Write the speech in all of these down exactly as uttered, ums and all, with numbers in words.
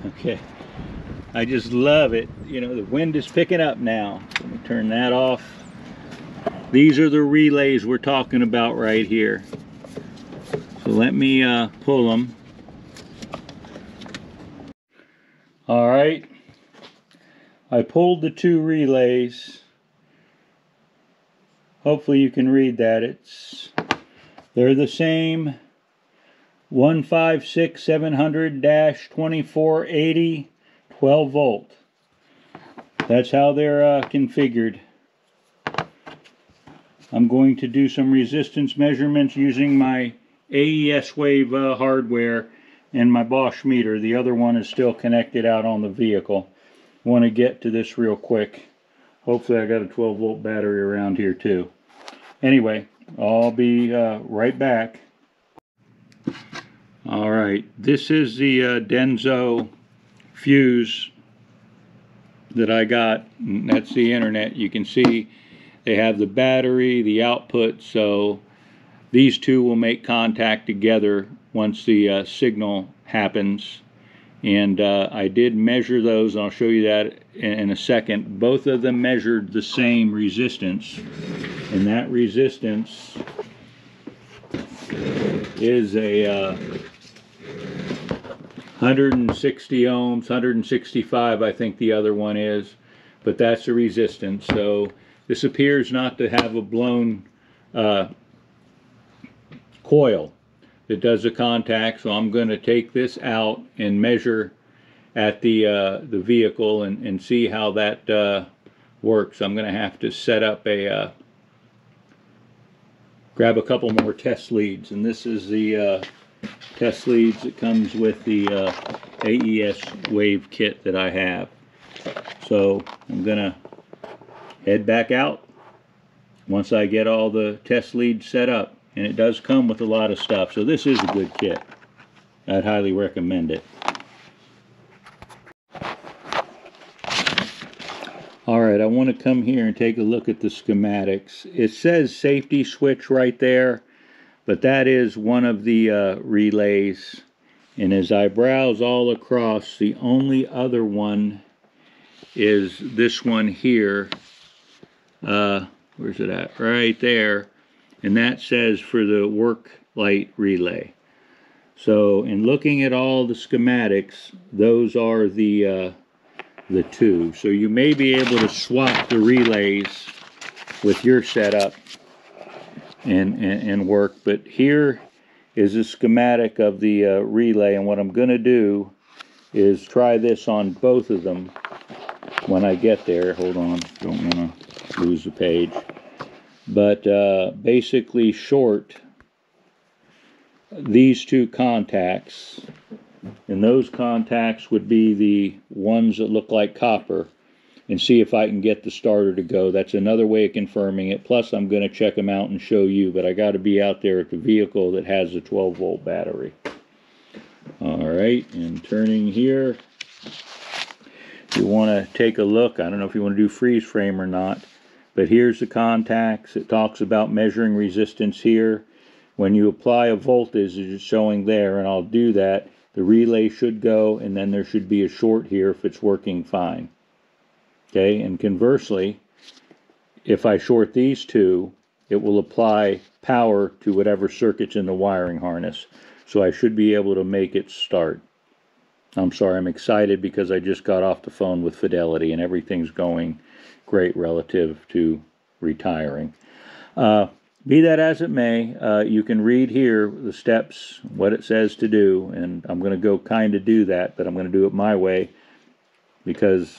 Okay, I just love it. You know, the wind is picking up now. Let me turn that off. These are the relays we're talking about right here. So let me uh, pull them. All right, I pulled the two relays. Hopefully you can read that. It's they're the same one five six seven hundred dash twenty-four eighty twelve volt. That's how they're uh, configured. I'm going to do some resistance measurements using my A E S wave uh, hardware and my Bosch meter. The other one is still connected out on the vehicle. I want to get to this real quick. Hopefully I got a twelve volt battery around here too. Anyway, I'll be uh, right back. All right, this is the uh, Denso fuse that I got. That's the internet. You can see they have the battery, the output, so these two will make contact together once the uh, signal happens. And uh, I did measure those, and I'll show you that in, in a second. Both of them measured the same resistance, and that resistance is a uh, one hundred sixty ohms, one hundred sixty-five I think the other one is, but that's the resistance. So this appears not to have a blown uh, coil that does the contact, so I'm going to take this out and measure at the uh, the vehicle and, and see how that uh, works. I'm going to have to set up a uh, grab a couple more test leads, and this is the uh, test leads that comes with the uh, A E S wave kit that I have. So I'm going to head back out once I get all the test leads set up. And it does come with a lot of stuff, so this is a good kit. I'd highly recommend it. Alright, I want to come here and take a look at the schematics. It says safety switch right there, but that is one of the uh, relays. And as I browse all across, the only other one is this one here. Uh, where's it at? Right there. And that says for the work light relay. So in looking at all the schematics, those are the uh, the two. So you may be able to swap the relays with your setup and, and, and work. But here is a schematic of the uh, relay, and what I'm going to do is try this on both of them when I get there. Hold on, don't want to lose the page. But uh, basically short these two contacts, and those contacts would be the ones that look like copper, and see if I can get the starter to go. That's another way of confirming it. Plus I'm going to check them out and show you, but I got to be out there at the vehicle that has a twelve volt battery. Alright, and turning here, you want to take a look. I don't know if you want to do freeze frame or not. But here's the contacts. It talks about measuring resistance here. When you apply a voltage, it's showing there, and I'll do that. The relay should go, and then there should be a short here if it's working fine. Okay, and conversely, if I short these two, it will apply power to whatever circuit's in the wiring harness. So I should be able to make it start. I'm sorry, I'm excited because I just got off the phone with Fidelity, and everything's going great relative to retiring. Uh, be that as it may, uh, you can read here the steps, what it says to do, and I'm going to go kind of do that, but I'm going to do it my way because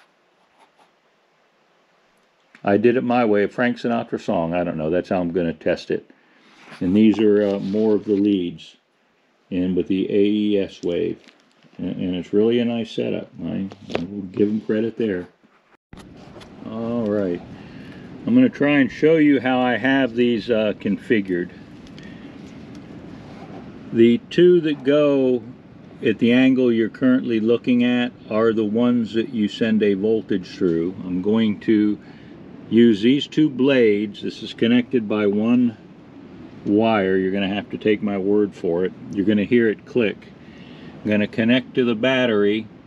I did it my way. A Frank Sinatra song, I don't know, that's how I'm going to test it. And these are uh, more of the leads, and with the A E S wave, and, and it's really a nice setup. I, I will give them credit there. Alright, I'm going to try and show you how I have these uh, configured. The two that go at the angle you're currently looking at are the ones that you send a voltage through. I'm going to use these two blades. This is connected by one wire. You're going to have to take my word for it. You're going to hear it click. I'm going to connect to the battery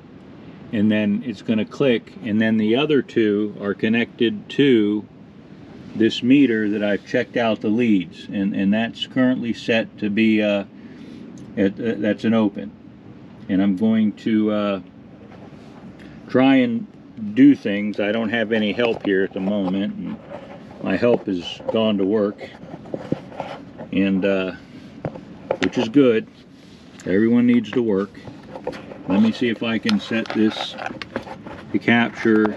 and then it's going to click, and then the other two are connected to this meter that I've checked out the leads, and and that's currently set to be uh, at, uh that's an open, and I'm going to uh, try and do things. I don't have any help here at the moment, and my help has gone to work, and uh, which is good. Everyone needs to work. Let me see if I can set this to capture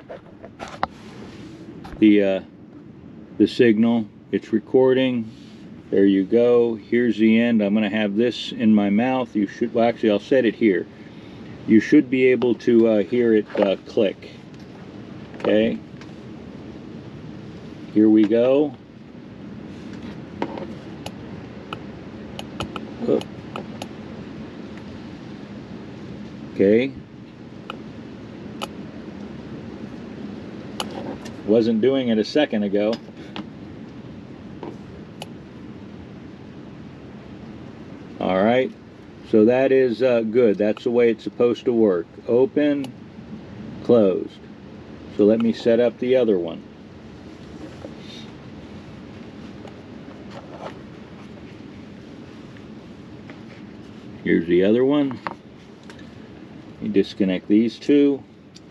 the uh, the signal. It's recording. There you go. Here's the end. I'm going to have this in my mouth. You should, well, actually I'll set it here. You should be able to uh, hear it uh, click. Okay. Here we go. Oh. Okay. Wasn't doing it a second ago. All right. So that is uh, good. That's the way it's supposed to work. Open, closed. So let me set up the other one. Here's the other one. You disconnect these two.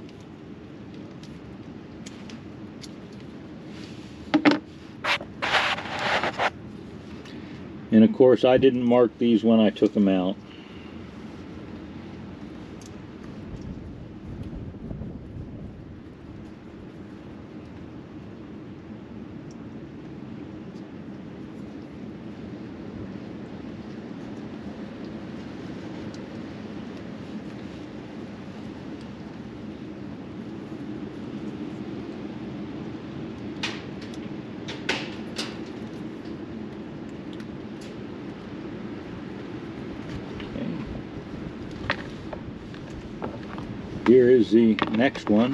And of course, I didn't mark these when I took them out. Here is the next one.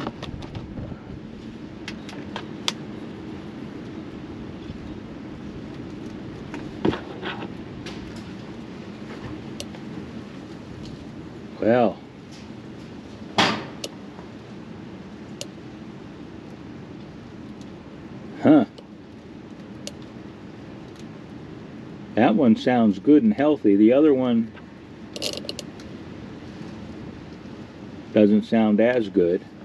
Well, huh. That one sounds good and healthy. The other one doesn't sound as good.